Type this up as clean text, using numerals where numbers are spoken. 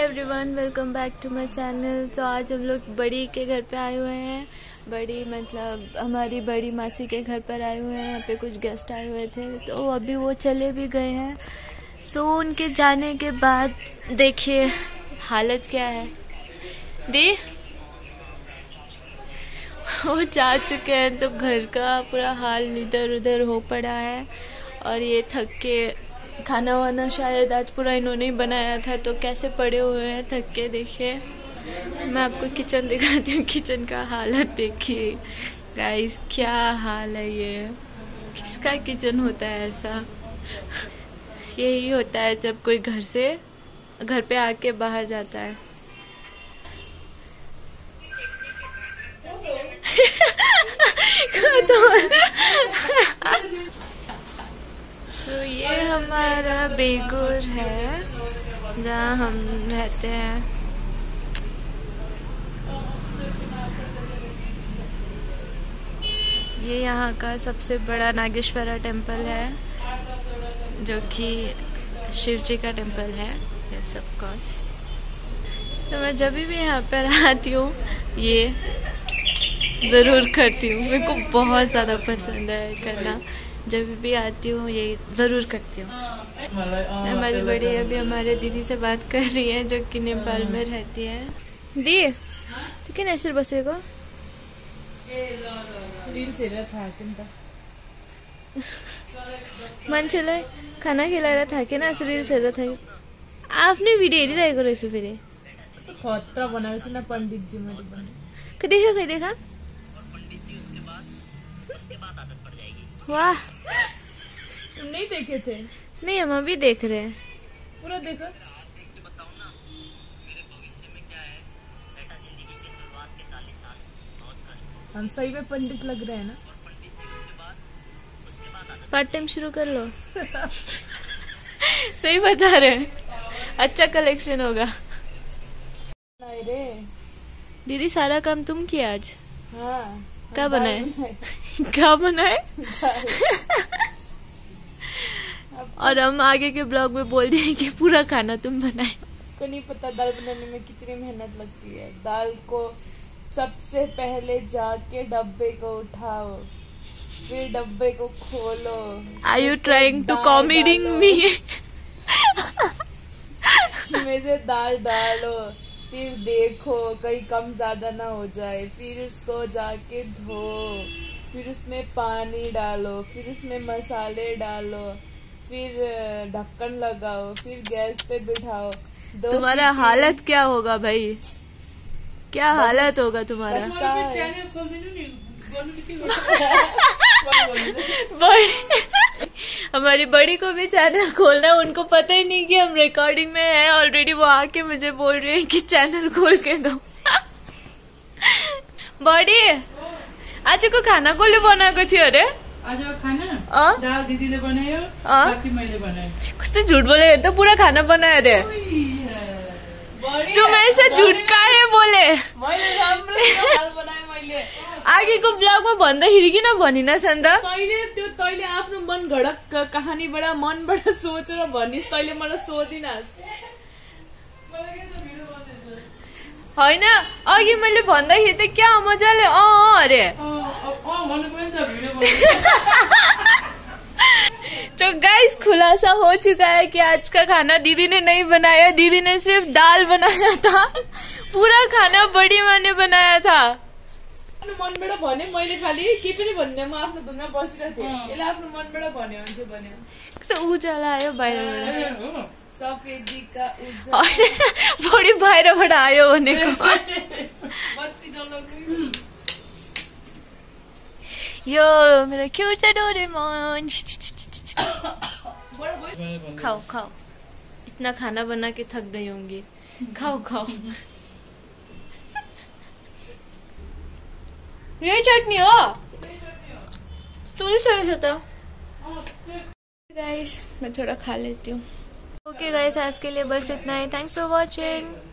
Everyone, welcome back to my channel. तो आज हम लोग बड़ी के घर पे आए हुए हैं। बड़ी मतलब हमारी बड़ी मासी के घर पर आए हुए हैं। यहाँ पे कुछ गेस्ट आए हुए थे तो अभी वो चले भी गए हैं। तो उनके जाने के बाद देखिए हालत क्या है। दी वो जा चुके हैं तो घर का पूरा हाल इधर उधर हो पड़ा है। और ये थक के खाना वाना शायद आज पूरा इन्होंने ही बनाया था तो कैसे पड़े हुए हैं थक के। देखिए मैं आपको किचन दिखाती हूँ। किचन का हालत देखिए गाइस, क्या हाल है ये। किसका किचन होता है ऐसा? यही होता है जब कोई घर पे आके बाहर जाता है। तो ये हमारा बेगुर है जहाँ हम रहते हैं। ये यहाँ का सबसे बड़ा नागेश्वरा टेम्पल है जो कि शिव जी का टेम्पल है। Yes of course. तो मैं जब भी यहाँ पर आती हूँ ये ज़रूर करती हूँ। मेरे को बहुत ज़्यादा पसंद है करना। जब भी आती हूँ ये ज़रूर करती हूँ। हमारी बड़ी अभी हमारे दीदी से बात कर रही है जो कि नेपाल में रहती है। दी तो किन यसरी बसेको? मान्छेलाई खाना खिलाएर थाकेन, यसरी रिल्स हेरेर थाके। आफ्नै भिडियो हेरिरहेको रहेछु फेरि। खतरा बनाएछु न पण्डितजी मैले भने। खै देखा वाह। तुम नहीं देखे थे? नहीं, हम अभी देख रहे हैं। पूरा देखो। हम सही में पंडित लग रहे हैं ना? पार्ट टाइम शुरू कर लो। सही बता रहे हैं, अच्छा कलेक्शन होगा। रे दीदी सारा काम तुम किया आज? हाँ। क्या बनाए? क्या बनाए? और हम आगे के ब्लॉग में बोल दिए कि पूरा खाना तुम बनाए। को नहीं पता दाल बनाने में कितनी मेहनत लगती है। दाल को सबसे पहले जाके डब्बे को उठाओ, फिर डब्बे को खोलो। Are you trying to comedy me? इसमें से दाल डालो, फिर देखो कहीं कम ज्यादा ना हो जाए, फिर उसको जाके धो, फिर उसमें पानी डालो, फिर उसमें मसाले डालो, फिर ढक्कन लगाओ, फिर गैस पे बिठाओ। तुम्हारा हालत क्या होगा भाई? क्या हालत होगा तुम्हारा? हमारी बड़ी को भी चैनल खोलना है। उनको पता ही नहीं कि हम रिकॉर्डिंग में है ऑलरेडी। वो आके मुझे बोल रही है कि चैनल खोल के दो। बड़ी आज को खाना कसले बनाएको थियो अरे? आज खाना दाल दीदीले बनायो, बाकी मैले बनाए। कस्तो झूठ बोले, तो पूरा खाना बनायो अरे। तुम ऐसा झूठ काहे बोले? मैले राम्रो दाल बनाए मैले। आगेको ब्लगमा भन्दाखेरि किन भनिनस् अन्त? तैले आफ्नो मन घडक कहानीबाट मनबाट सोचेर भनिस्। तैले मलाई सोधिनस् होइन? अघि मैले भन्दाखेरि त क्या मजाले अरे। तो गाइस खुलासा हो चुका है कि आज का खाना दीदी ने नहीं बनाया। दीदी ने सिर्फ दाल बनाया था। पूरा खाना बड़ी माँ ने बनाया था। आफ्नो मनबाट भने मैले खालि के पनि भन्ने, म आफ्नो धुनमा बसिरहेको थिएँ। यसले आफ्नो मनबाट भन्यो भने चाहिँ भन्यो। कस्तो उज्यालो आयो बाहिरबाट। सफेदी का उज्यालो बढी बाहिरबाट आयो भनेको। यो मेरो क्यूट सा डोरेमोन। खाओ इतना खाना बना के थक गई होंगी। खाओ। ये चटनी हो थोड़ी था। गाइस मैं थोड़ा खा लेती हूँ। ओके गाइस, आज के लिए बस इतना ही। Thanks for watching.